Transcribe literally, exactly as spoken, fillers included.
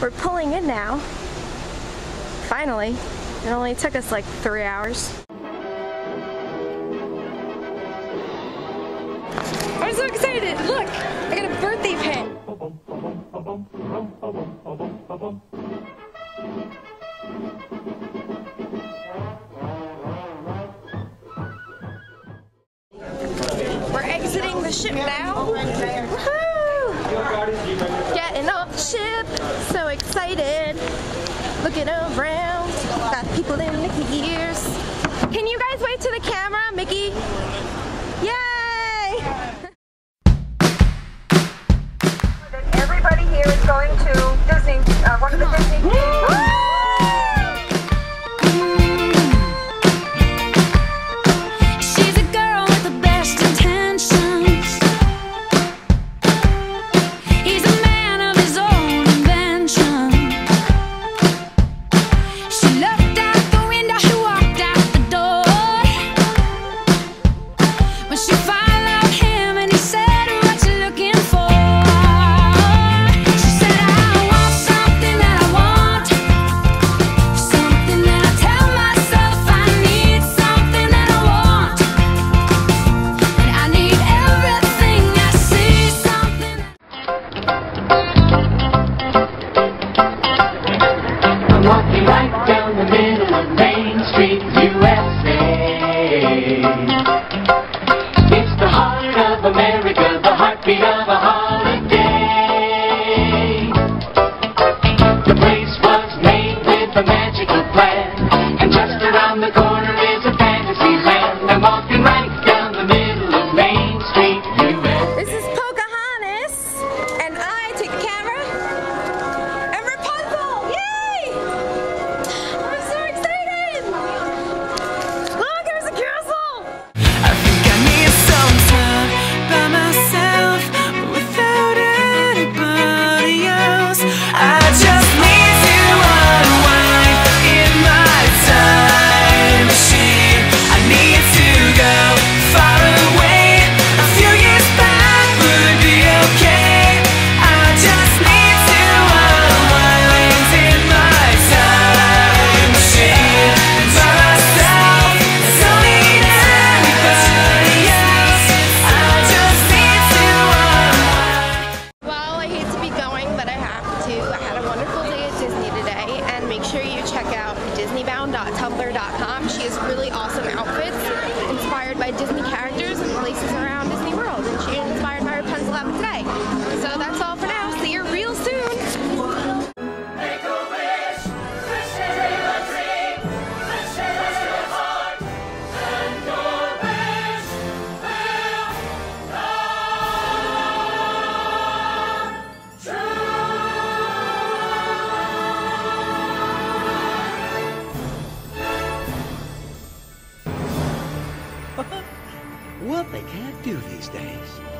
We're pulling in now. Finally. It only took us like three hours. I'm so excited! Look! I got a birthday pin! We're exiting the ship now. Woohoo! Getting off the ship. So excited. Looking around. Got people in Mickey ears. Can you guys wave to the camera, Mickey? Yay! Everybody here is going to Disney, uh, one of the Disney things. Walking right down the middle of Main Street, U S A. It's the heart of America, the heartbeat of a holiday. The place was made with a magical plan, and just around the corner is a fantasy land. I'm walking right down the middle of Main Street, U S A. This is Pocahontas, and I take the camera. And Rapunzel! Yay! I'm so excited! Look, there's a castle! I think I need some time by myself without anybody else. I just need to unwind in my time machine. I need to go far away. A few years back would be okay. I just need to unwind in my time machine by myself. I don't need anybody else. I just need to unwind. Well, I hate to be going, but I have to. I had a wonderful day at Disney today, and make sure you check out disney bound dot tumblr dot com. She has really awesome outfits inspired by Disney characters and places around Disney World, and she inspired my Rapunzel outfit today. So that's all for now. See you real soon. Make a wish, wish it in a dream, wish it in your heart, and your wish will come true. What they can't do these days.